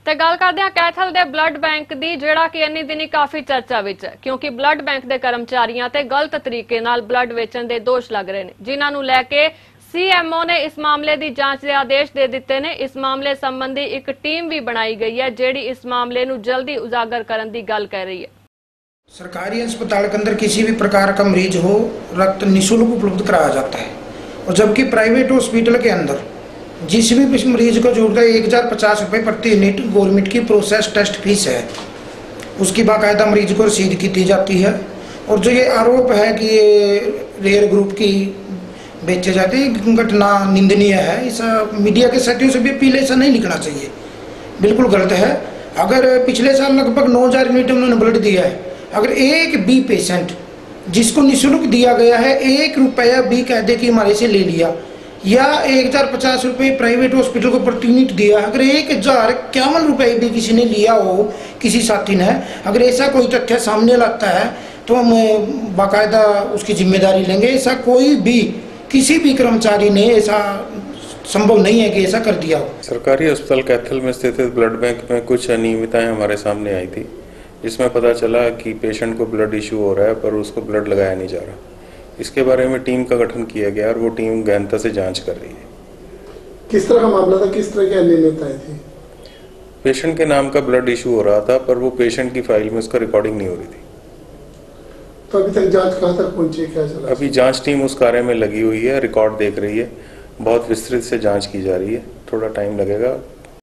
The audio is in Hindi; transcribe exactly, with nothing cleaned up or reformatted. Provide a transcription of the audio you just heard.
ਤੇ ਗੱਲ ਕਰਦੇ ਹਾਂ ਕੈਥਲ ਦੇ ਬਲੱਡ ਬੈਂਕ ਦੀ, ਜਿਹੜਾ ਕਿ ਇੰਨੀ ਦਿਨੀ ਕਾਫੀ ਚਰਚਾ ਵਿੱਚ ਹੈ ਕਿਉਂਕਿ ਬਲੱਡ ਬੈਂਕ ਦੇ ਕਰਮਚਾਰੀਆਂ ਤੇ ਗਲਤ ਤਰੀਕੇ ਨਾਲ ਬਲੱਡ ਵੇਚਣ ਦੇ ਦੋਸ਼ ਲੱਗ ਰਹੇ ਨੇ, ਜਿਨ੍ਹਾਂ ਨੂੰ ਲੈ ਕੇ सीएमओ ने इस मामले की जांच के आदेश दे दिते ने। इस मामले संबंधी एक टीम भी बनाई गई है जेड़ी इस मामले नूं जल्दी उजागर करने की गल कह रही है। सरकारी अस्पताल के अंदर किसी भी प्रकार का मरीज हो रक्त निःशुल्क उपलब्ध कराया जाता है, और जबकि प्राइवेट हॉस्पिटल के अंदर जिस भी मरीज को जरूरत है एक हजार पचास रुपये प्रति यूनिट गवर्नमेंट की प्रोसेस टेस्ट फीस है, उसकी बाकायदा मरीज को रसीद की दी जाती है। और जो ये आरोप है कि ये रेयर ग्रुप की बेचे जाते हैं, घटना निंदनीय है। इस मीडिया के साथियों से भी अपील ऐसा नहीं लिखना चाहिए, बिल्कुल गलत है। अगर पिछले साल लगभग नौ हजार यूनिट उन्होंने ब्लड दिया है, अगर एक बी पेशेंट जिसको निःशुल्क दिया गया है एक रुपया बी कायदे की हमारे से ले लिया, या एक हजार पचास रुपये प्राइवेट हॉस्पिटल को प्रति यूनिट दिया, अगर एक हजार इक्यावन रुपये भी किसी ने लिया हो किसी साथी ने, अगर ऐसा कोई तथ्य सामने लाता है तो हम बाकायदा उसकी जिम्मेदारी लेंगे। ऐसा कोई भी किसी भी कर्मचारी ने ऐसा संभव नहीं है कि ऐसा कर दिया हो। सरकारी अस्पताल कैथल में स्थित ब्लड बैंक में कुछ अनियमितताएं हमारे सामने आई थी, जिसमें पता चला कि पेशेंट को ब्लड इशू हो रहा है पर उसको ब्लड लगाया नहीं जा रहा। इसके बारे में टीम का गठन किया गया और वो टीम गहनता से जांच कर रही है। किस तरह का मामला था, किस तरह की अनियमितताएं थी? पेशेंट के नाम का ब्लड इशू हो रहा था पर वो पेशेंट की फाइल में उसका रिकॉर्डिंग नहीं हो रही थी। तो अभी तक जांच कहाँ तक पहुंची है, क्या चला? अभी जांच टीम उस कार्य में लगी हुई है, रिकॉर्ड देख रही है, बहुत विस्तृत से जांच की जा रही है, थोड़ा टाइम लगेगा।